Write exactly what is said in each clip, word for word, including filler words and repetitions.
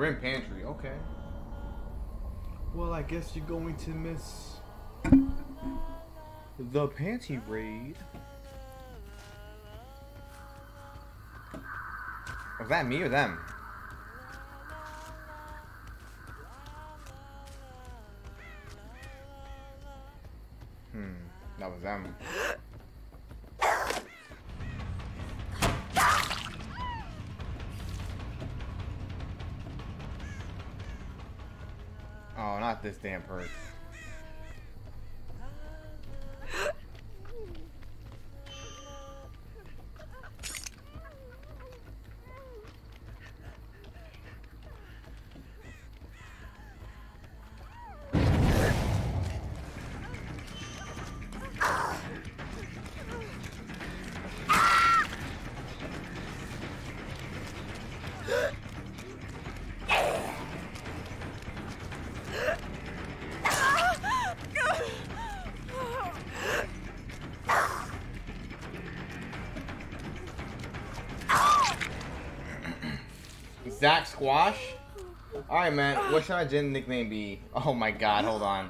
Grim Pantry. Okay. Well, I guess you're going to miss the Panty Raid. Was that me or them? Hmm, that was them. Oh, not this damn person. Zach Squash? Alright, man. What should my gym nickname be? Oh my god, hold on.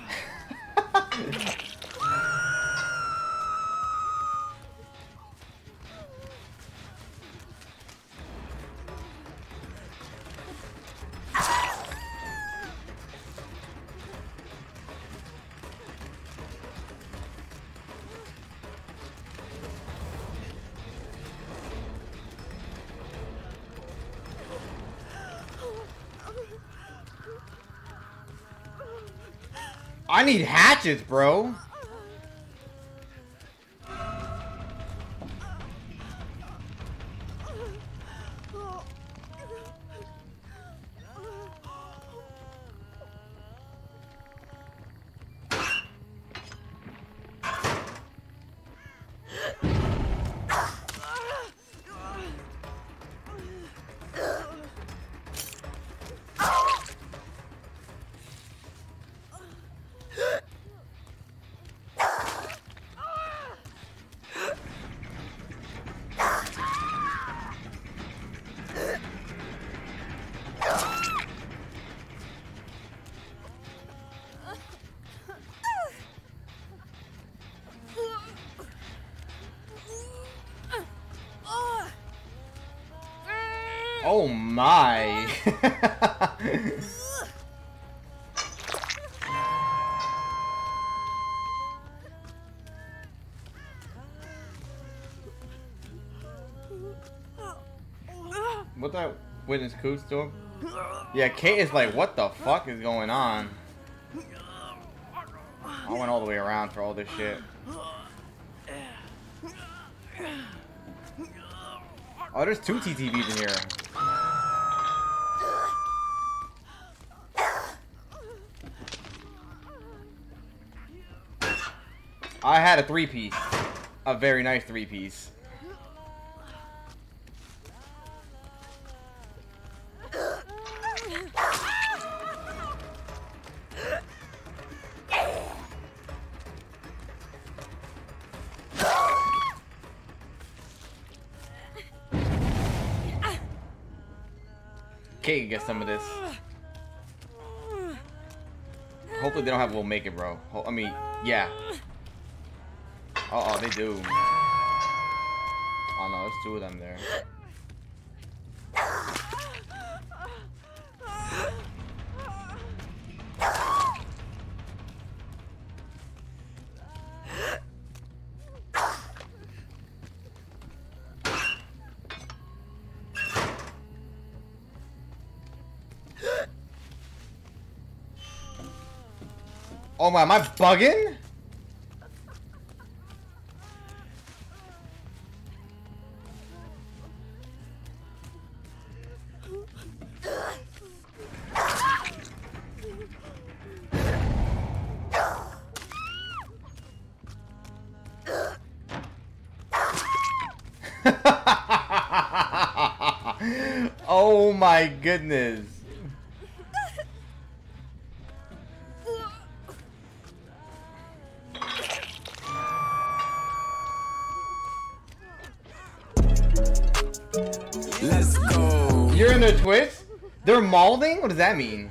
I need hatchets, bro. Oh my. What that witness Coots to him? Yeah, Kate is like, what the fuck is going on? I went all the way around for all this shit. Oh, there's two T T Vs in here. I had a three-piece. A very nice three-piece. Okay, get some of this. Hopefully they don't have We'll Make It, bro. I mean, yeah. Uh oh, they do. Oh no, there's two of them there. Oh my, am I bugging? Oh my goodness. Let's go. You're in the Twitch? They're molding? What does that mean?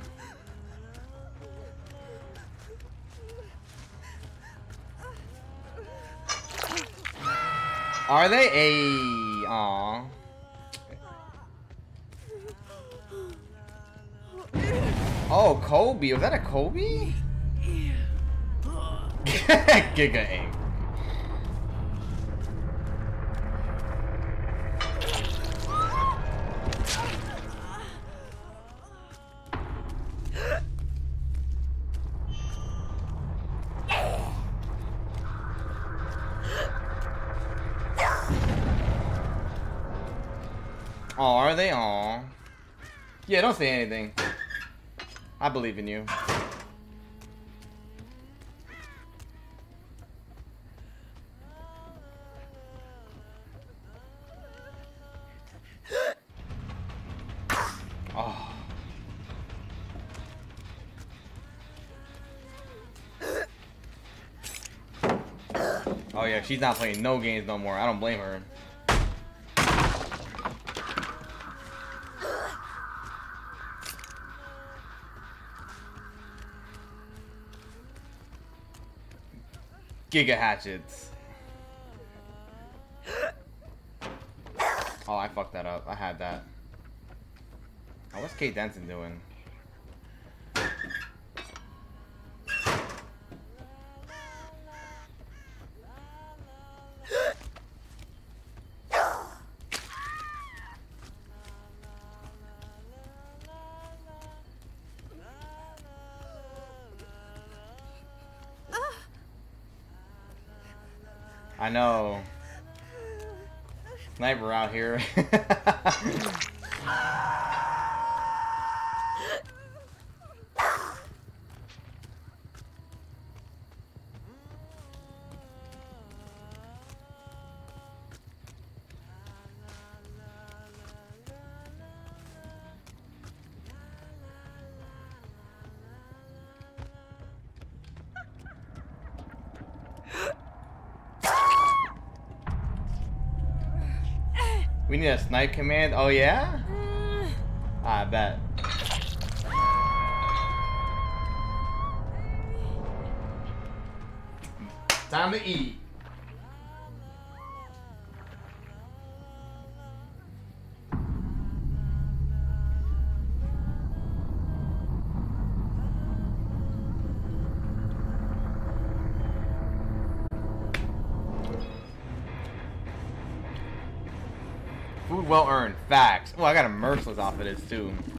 Are they a? Aw. Oh, Kobe. Was that a Kobe? Giga angry. Oh, are they? Aw. Yeah, don't say anything. I believe in you. Oh. Oh yeah, she's not playing no games no more. I don't blame her. Giga hatchets. Oh, I fucked that up. I had that. Oh, what's Kate Denson doing? I know. Sniper out here. We need a snipe command. Oh yeah? I bet. Time to eat. Food well earned. Facts. Oh, I got a merciless off of this too.